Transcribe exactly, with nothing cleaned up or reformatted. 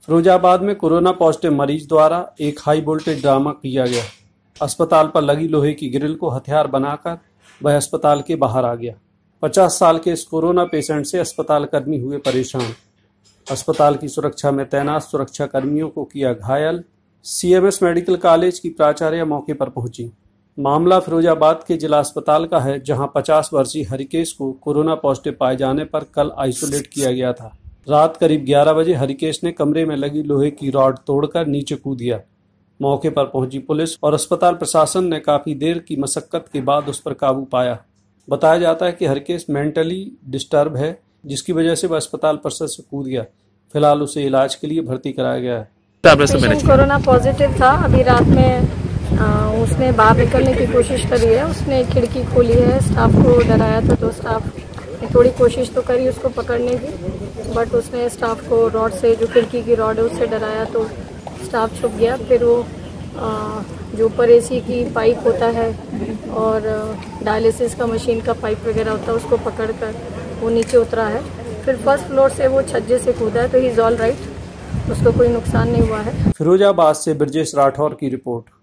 फिरोजाबाद में corona positive मरीज द्वारा एक हाई वोल्टेज ड्रामा किया गया। अस्पताल पर लगी लोहे की ग्रिल को हथियार बनाकर वह अस्पताल के बाहर आ गया। पचास साल के इस कोरोना पेशेंट से अस्पताल कर्मी हुए परेशान। अस्पताल की सुरक्षा में तैनात सुरक्षा कर्मियों को किया घायल। सीएमएस मेडिकल कॉलेज की प्राचार्य मौके पर पहुंची। मामला फिरोजाबाद के जिला अस्पताल का है, जहां पचास वर्षीय हरिकेश को कोरोना पॉजिटिव पाए जाने पर कल आइसोलेट किया गया था। रात करीब ग्यारह बजे हरिकेश ने कमरे में लगी लोहे की रॉड तोड़कर नीचे कूद दिया। मौके पर पहुंची पुलिस और अस्पताल प्रशासन ने काफी देर की मशक्कत के बाद उस पर काबू पाया। बताया जाता है कि हरिकेश मेंटली डिस्टर्ब है, जिसकी वजह से वह अस्पताल परिसर से कूद गया। फिलहाल उसे इलाज के लिए भर्ती कराया गया है। पेशेंट कोरोना पॉजिटिव था। अभी रात में आ, उसने बाहर निकलने की कोशिश करी है। उसने खिड़की खोली है, स्टाफ को डराया था, तो स्टाफ ने थोड़ी कोशिश तो करी उसको पकड़ने की, बट उसने स्टाफ को रॉड से, जो खिड़की की रॉड है उससे डराया, तो स्टाफ छुप गया। फिर वो आ, जो ऊपर एसी की पाइप होता है और डायलिसिस का मशीन का पाइप वगैरह होता है, उसको पकड़ कर वो नीचे उतरा है। फिर फर्स्ट फ्लोर से वो छज्जे से कूदा है, तो ही इज ऑल राइट, उसको कोई नुकसान नहीं हुआ है। फिरोजाबाद से ब्रजेश राठौर की रिपोर्ट।